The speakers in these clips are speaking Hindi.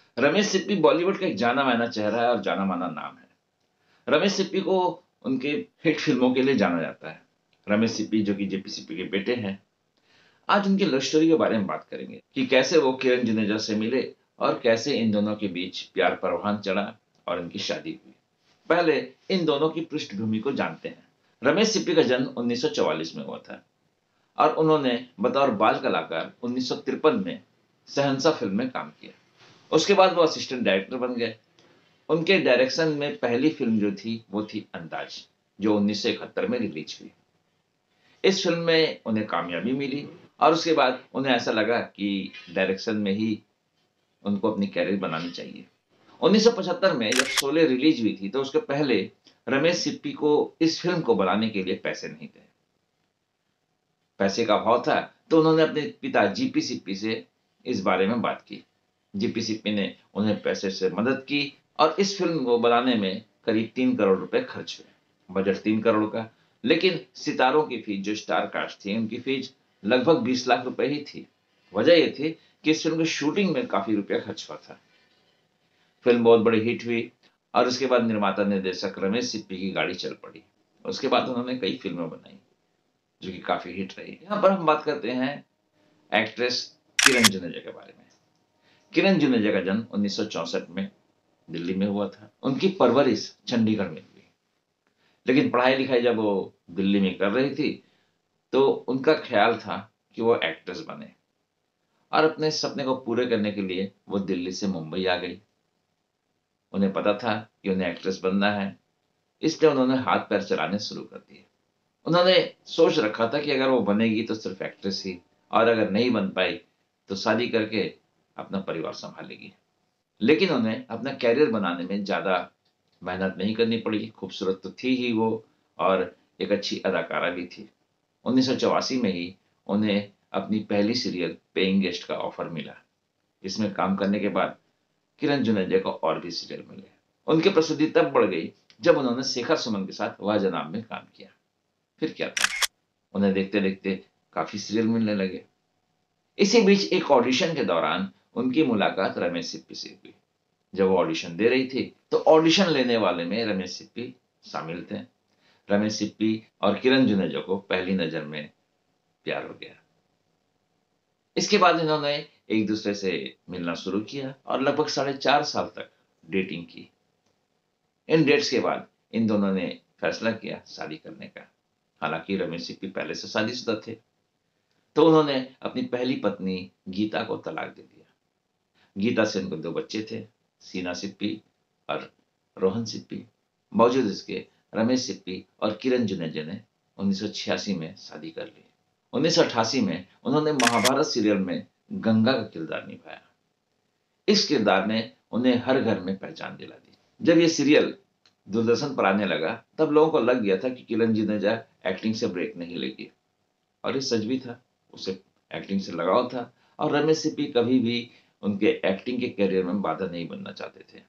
रमेश सिप्पी बॉलीवुड का एक जाना माना चेहरा है और जाना माना नाम है। रमेश सिप्पी को उनके हिट फिल्मों के लिए जाना जाता है। रमेश सिप्पी जो कि जेपी सिप्पी के बेटे हैं। आज उनकी लव स्टोरी के बारे में बात करेंगे कि कैसे वो किरण जुनेजा से मिले और कैसे इन दोनों के बीच प्यार परवान चढ़ा और इनकी शादी हुई। पहले इन दोनों की पृष्ठभूमि को जानते हैं। रमेश सिप्पी का जन्म 1944 में हुआ था और उन्होंने बतौर बाल कलाकार 1953 में शहंशाह फिल्म में काम किया। उसके बाद वो असिस्टेंट डायरेक्टर बन गए। उनके डायरेक्शन में पहली फिल्म जो थी वो थी अंदाज, जो 1971 में रिलीज हुई। इस फिल्म में उन्हें कामयाबी मिली और उसके बाद उन्हें ऐसा लगा कि डायरेक्शन में ही उनको अपनी कैरियर बनानी चाहिए। 1975 में जब शोले रिलीज हुई थी तो उसके पहले रमेश सिप्पी को इस फिल्म को बनाने के लिए पैसे नहीं थे। पैसे का अभाव था तो उन्होंने अपने पिता जीपी सिप्पी से इस बारे में बात की। जीपी सिप्पी ने उन्हें पैसे से मदद की और इस फिल्म को बनाने में करीब 3 करोड़ रुपए खर्च हुए। बजट 3 करोड़ का, लेकिन सितारों की फीस जो स्टार कास्ट थी उनकी फीस लगभग 20 लाख रुपए ही थी। वजह यह थी कि इस फिल्म की शूटिंग में काफी रुपया खर्च हुआ था। फिल्म बहुत बड़ी हिट हुई और उसके बाद निर्माता निर्देशक रमेश सिप्पी की गाड़ी चल पड़ी। उसके बाद उन्होंने कई फिल्में बनाई जो कि काफी हिट रही। यहाँ पर हम बात करते हैं एक्ट्रेस किरण जुनेजा के बारे में। किरण जुनेजा का जन्म 1964 में दिल्ली में हुआ था। उनकी परवरिश चंडीगढ़ में हुई, लेकिन पढ़ाई लिखाई जब वो दिल्ली में कर रही थी तो उनका ख्याल था कि वो एक्ट्रेस बने और अपने सपने को पूरे करने के लिए वो दिल्ली से मुंबई आ गई। उन्हें पता था कि उन्हें एक्ट्रेस बनना है, इसलिए उन्होंने हाथ पैर चलाने शुरू कर दिए। उन्होंने सोच रखा था कि अगर वो बनेगी तो सिर्फ एक्ट्रेस ही, और अगर नहीं बन पाई तो शादी करके अपना परिवार संभालेगी। लेकिन उन्हें अपना कैरियर बनाने में ज़्यादा मेहनत नहीं करनी पड़ी। खूबसूरत तो थी ही वो और एक अच्छी अदाकारा भी थी। 1984 में ही उन्हें अपनी पहली सीरियल पेइंग गेस्ट का ऑफर मिला। इसमें काम करने के बाद किरण जुनेजा को और भी सीरियल मिले। उनकी प्रसिद्धि तब बढ़ गई जब उन्होंने शेखर सुमन के साथ वाह जनाब में काम किया। फिर क्या था, उन्हें देखते देखते काफी सीरियल मिलने लगे। इसी बीच एक ऑडिशन के दौरान उनकी मुलाकात रमेश सिप्पी से हुई। जब वो ऑडिशन दे रही थी तो ऑडिशन लेने वाले में रमेश सिप्पी शामिल थे। रमेश सिप्पी और किरण जुनेजा को पहली नजर में प्यार हो गया। इसके बाद इन्होंने एक दूसरे से मिलना शुरू किया और लगभग 4.5 साल तक डेटिंग की। इन डेट्स के बाद इन दोनों ने फैसला किया शादी करने का। हालांकि रमेश सिप्पी पहले से शादीशुदा थे, तो उन्होंने अपनी पहली पत्नी गीता को तलाक दे दिया। गीता से उनको 2 बच्चे थे, सीना सिप्पी और रोहन सिप्पी। बावजूद इसके रमेश सिप्पी और किरण जुनेजा ने 1986 में शादी कर ली। 1988 में उन्होंने महाभारत सीरियल में गंगा का किरदार निभाया। इस किरदार ने उन्हें हर घर में पहचान दिला दी। जब ये सीरियल दूरदर्शन पर आने लगा तब लोगों को लग गया था कि किरण जुनेजा एक्टिंग से ब्रेक नहीं लेगी, और ये सच भी था। उसे एक्टिंग से लगाव था और रमेश सिप्पी कभी भी उनके एक्टिंग के करियर में बाधा नहीं बनना चाहते थे।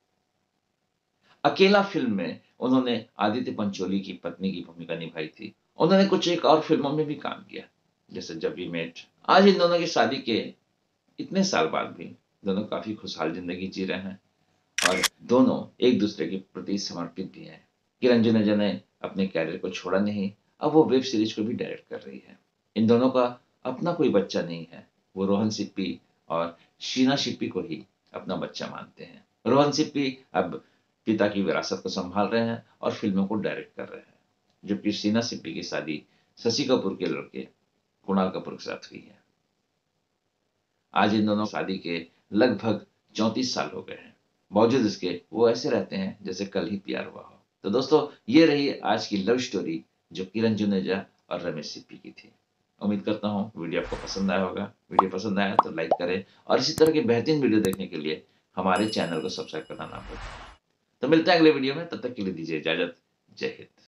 अकेला फिल्म में उन्होंने आदित्य पंचोली की पत्नी की भूमिका निभाई थी। उन्होंने कुछ एक और फिल्मों में भी काम किया, जैसे जब वी मेट। आज इन दोनों की शादी के इतने साल बाद भी दोनों काफी खुशहाल जिंदगी जी रहे हैं और दोनों एक दूसरे के प्रति समर्पित भी हैं। किरण जुनेजा ने अपने कैरियर को छोड़ा नहीं, अब वो वेब सीरीज को भी डायरेक्ट कर रही है। इन दोनों का अपना कोई बच्चा नहीं है। वो रोहन सिप्पी और शीना सिप्पी को ही अपना बच्चा मानते हैं। रोहन सिप्पी अब पिता की विरासत को संभाल रहे हैं और फिल्मों को डायरेक्ट कर रहे हैं, जबकि शीना सिप्पी की शादी शशि कपूर के लड़के कुणाल कपूर के साथ हुई है। आज इन दोनों शादी के लगभग 34 साल हो गए हैं। बावजूद इसके वो ऐसे रहते हैं जैसे कल ही प्यार हुआ हो। तो दोस्तों, ये रही आज की लव स्टोरी जो किरण जुनेजा और रमेश सिप्पी की थी। उम्मीद करता हूँ वीडियो आपको पसंद आया होगा। वीडियो पसंद आया तो लाइक करें और इसी तरह के बेहतरीन वीडियो देखने के लिए हमारे चैनल को सब्सक्राइब करना ना भूलें। तो मिलते हैं अगले वीडियो में, तब तक के लिए दीजिए इजाजत। जय हिंद।